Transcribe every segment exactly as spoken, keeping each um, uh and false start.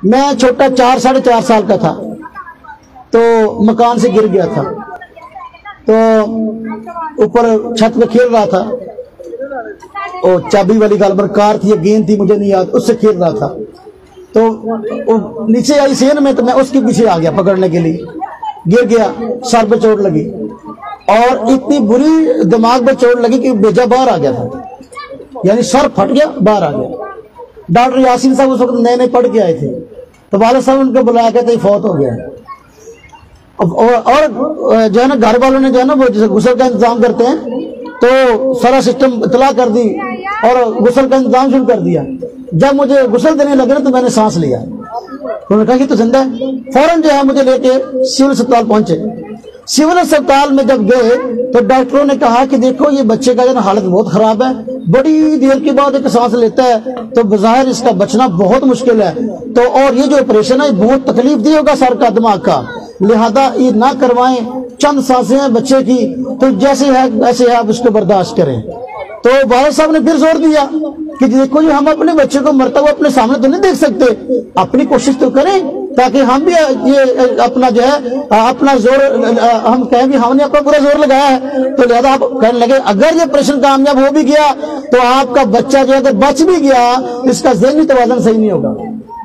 میں چھوٹا چار ساڑھے چار سال کا تھا تو مکان سے گر گیا تھا، تو اوپر چھت پہ کھیل رہا تھا، اور چابی والی گالبر کار تھی یا گیند تھی مجھے نہیں یاد، اس سے کھیل رہا تھا، تو نیچے آئی سین میں، تو میں اس کے پیچھے آ گیا پکڑنے کے لیے، گر گیا، سر پہ چوٹ لگی اور اتنی بری دماغ پہ چوٹ لگی کہ بیجا باہر آ گیا تھا، یعنی سر پھٹ گیا باہر آ گیا۔ ڈاکٹر یاسین صاحب اس وقت نئے نئے پڑھ کے آئے تھے، تو والد صاحب ان کو بلایا کہتے ہیں فوت ہو گیا ہے۔ اور جو ہے نا گھر والوں نے جو ہے نا وہ جیسے غسل کا انتظام کرتے ہیں تو سارا سسٹم اطلاع کر دی اور غسل کا انتظام شروع کر دیا۔ جب مجھے غسل دینے لگے نا تو میں نے سانس لیا، انہوں نے کہا کہ تو زندہ ہے، فوراً جو ہے مجھے لے کے سول اسپتال پہنچے۔ سول اسپتال میں جب گئے تو ڈاکٹروں نے کہا کہ دیکھو یہ بچے کا جو ہے حالت بہت خراب ہے، بڑی دیر کے بعد ایک سانس لیتا ہے تو بظاہر اس کا بچنا بہت مشکل ہے، تو اور یہ جو آپریشن ہے بہت تکلیف دی ہوگا سر کا دماغ کا، لہذا یہ نہ کروائیں، چند سانسیں ہیں بچے کی، تو جیسے ہے ویسے ہے آپ اس کو برداشت کریں۔ تو والد صاحب نے پھر زور دیا کہ دیکھو یہ ہم اپنے بچے کو مرتا ہوا اپنے سامنے تو نہیں دیکھ سکتے، اپنی کوشش تو کریں تاکہ ہم بھی یہ اپنا جو ہے اپنا زور ہم کہیں بھی ہم نے اپنا پورا زور لگایا ہے، تو لہذا آپ کہنے لگے اگر یہ آپریشن کامیاب ہو بھی گیا تو آپ کا بچہ جو اگر بچ بھی گیا اس کا ذہنی توازن صحیح نہیں ہوگا۔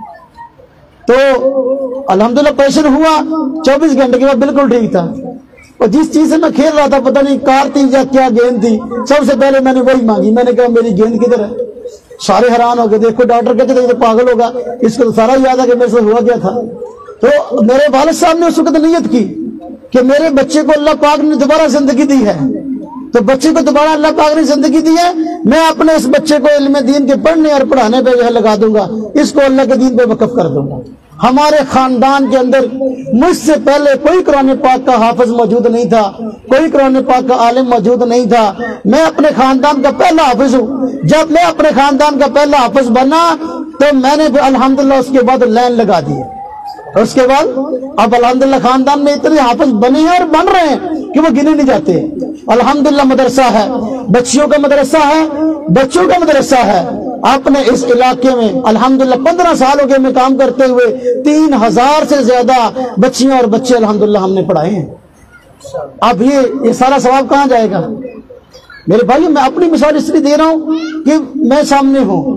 تو الحمدللہ آپریشن ہوا، چوبیس گھنٹے کے بعد بالکل ٹھیک تھا، اور جس چیز سے میں کھیل رہا تھا پتہ نہیں کار تھی یا کیا گیند تھی، سب سے پہلے میں نے وہی مانگی، میں نے کہا میری گیند کدھر ہے؟ سارے حیران ہو گئے، دیکھو ڈاکٹر کہتے تھے یہ تو پاگل ہوگا، اس کو تو سارا یاد ہے کہ میرے سے ہوا کیا تھا۔ تو میرے والد صاحب نے اس وقت نیت کی کہ میرے بچے کو اللہ پاک نے دوبارہ زندگی دی ہے، تو بچے کو دوبارہ اللہ پاک نے زندگی دی ہے، میں اپنے اس بچے کو علم دین کے پڑھنے اور پڑھانے پہ جو ہے لگا دوں گا، اس کو اللہ کے دین پہ وقف کر دوں گا۔ ہمارے خاندان کے اندر مجھ سے پہلے کوئی قرآن پاک کا حافظ موجود نہیں تھا، کوئی قرآن پاک کا عالم موجود نہیں تھا، میں اپنے خاندان کا پہلا حافظ ہوں۔ جب میں اپنے خاندان کا پہلا حافظ بنا تو میں نے الحمدللہ اس کے بعد لائن لگا دی، اس کے بعد اب الحمدللہ خاندان میں اتنے حافظ بنے ہیں اور بن رہے ہیں کہ وہ گنے نہیں جاتے۔ الحمدللہ مدرسہ ہے، بچیوں کا مدرسہ ہے، بچوں کا مدرسہ ہے اپنے اس علاقے میں، الحمدللہ پندرہ سال ہو گئے میں کام کرتے ہوئے، تین ہزار سے زیادہ بچیاں اور بچے الحمدللہ ہم نے پڑھائے ہیں۔ اب یہ یہ سارا ثواب کہاں جائے گا میرے بھائی؟ میں اپنی مثال اس لیے دے رہا ہوں کہ میں سامنے ہوں،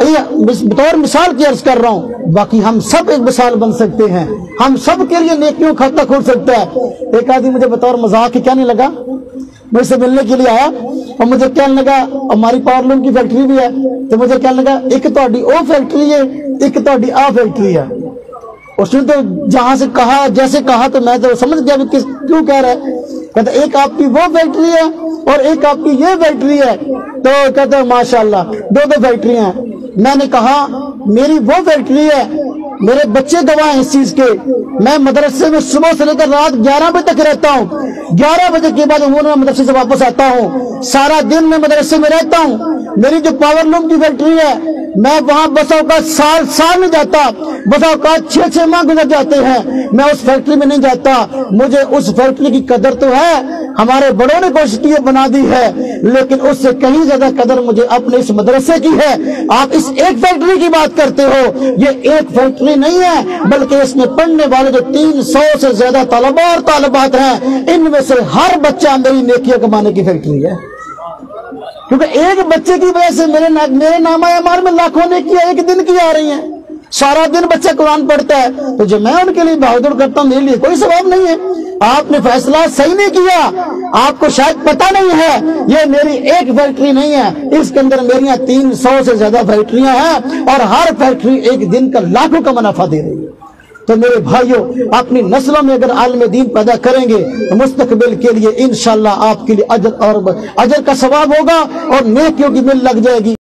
بطور مثال کی عرض کر رہا ہوں، باقی ہم سب ایک مثال بن سکتے ہیں، ہم سب کے لیے نیکیوں کھاتا کھول سکتا ہے۔ ایک آدمی مجھے بطور مذاق کے کیا نہیں لگا، مجھ سے ملنے کے لیے آیا اور مجھے کہنے لگا ہماری پاور لوم کی فیکٹری بھی ہے، تو مجھے کہنے لگا ایک تہاڈی او فیکٹری ہے ایک تہاڈی آ فیکٹری ہے۔ اس نے تو جہاں سے کہا جیسے کہا تو میں تو سمجھ گیا کس کیوں کہہ رہا ہے، کہتا ایک آپ کی وہ فیکٹری ہے اور ایک آپ کی یہ فیکٹری ہے، تو کہتا ہے ماشاءاللہ دو دو فیکٹری ہیں۔ میں نے کہا میری وہ فیکٹری ہے، میرے بچے گواہ ہیں اس چیز کے، میں مدرسے میں صبح سے لے کر رات گیارہ بجے تک رہتا ہوں، گیارہ بجے کے بعد عموماً میں مدرسے سے واپس آتا ہوں، سارا دن میں مدرسے میں رہتا ہوں۔ میری جو پاور لوم کی فیکٹری ہے میں وہاں بس اوقات سال سال نہیں جاتا، بس اوقات چھ چھ ماہ گزر جاتے ہیں، میں اس فیکٹری میں نہیں جاتا۔ مجھے اس فیکٹری کی قدر تو ہے، ہمارے بڑوں نے کوشش کی بنا دی ہے، لیکن اس سے کہیں زیادہ قدر مجھے اپنے اس مدرسے کی ہے۔ آپ اس ایک فیکٹری کی بات کرتے ہو، یہ ایک فیکٹری نہیں ہے بلکہ اس میں پڑھنے والے جو تین سو سے زیادہ طلباء اور طالبات ہیں، ان میں سے ہر بچہ میری نیکیاں کمانے کی فیکٹری ہے، کیونکہ ایک بچے کی وجہ سے میرے میرے نامہ اعمال میں لاکھوں نیکیاں ایک دن کی آ رہی ہیں۔ سارا دن بچہ قرآن پڑھتا ہے تو جو میں ان کے لیے بہادر کرتا ہوں میرے لیے کوئی ثواب نہیں ہے۔ آپ نے فیصلہ صحیح نہیں کیا، آپ کو شاید پتہ نہیں ہے یہ میری ایک فیکٹری نہیں ہے، اس کے اندر میری تین سو سے زیادہ فیکٹریاں ہیں اور ہر فیکٹری ایک دن کا لاکھوں کا منافع دے رہی ہے۔ تو میرے بھائیوں اپنی نسلوں میں اگر عالم دین پیدا کریں گے تو مستقبل کے لیے انشاءاللہ آپ کے لیے اجر اور اجر کا ثواب ہوگا اور نیکیوں کی مل لگ جائے گی۔